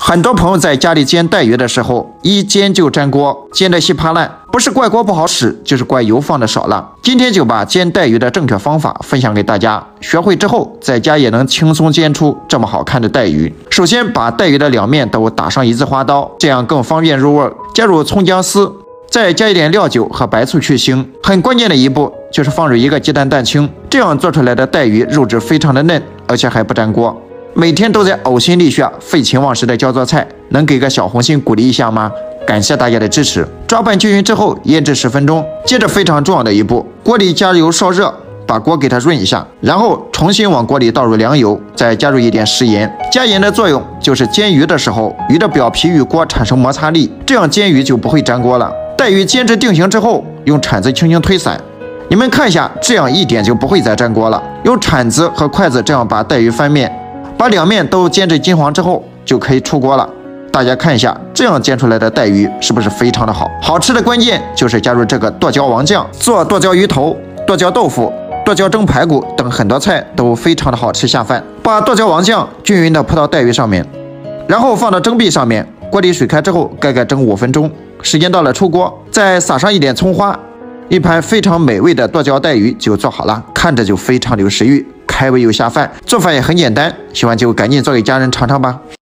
很多朋友在家里煎带鱼的时候，一煎就粘锅，煎得稀巴烂，不是怪锅不好使，就是怪油放的少了。今天就把煎带鱼的正确方法分享给大家，学会之后在家也能轻松煎出这么好看的带鱼。首先把带鱼的两面都打上一字花刀，这样更方便入味。加入葱姜丝，再加一点料酒和白醋去腥。很关键的一步就是放入一个鸡蛋蛋清，这样做出来的带鱼肉质非常的嫩，而且还不粘锅。每天都在呕心沥血、废寝忘食的教做菜，能给个小红心鼓励一下吗？感谢大家的支持。抓拌均匀之后，腌制10分钟。接着非常重要的一步，锅里加油烧热，把锅给它润一下，然后重新往锅里倒入凉油，再加入一点食盐。加盐的作用就是煎鱼的时候，鱼的表皮与锅产生摩擦力，这样煎鱼就不会粘锅了。带鱼煎制定型之后，用铲子轻轻推散。你们看一下，这样一点就不会再粘锅了。用铲子和筷子这样把带鱼翻面。把两面都煎至金黄之后，就可以出锅了。大家看一下，这样煎出来的带鱼是不是非常的好？好吃的关键就是加入这个剁椒王酱，做剁椒鱼头、剁椒豆腐、剁椒蒸排骨等很多菜都非常的好吃下饭。把剁椒王酱均匀的铺到带鱼上面，然后放到蒸壁上面。锅里水开之后，盖蒸5分钟。时间到了出锅，再撒上一点葱花，一盘非常美味的剁椒带鱼就做好了，看着就非常的有食欲。开胃又下饭，做法也很简单，喜欢就赶紧做给家人尝尝吧。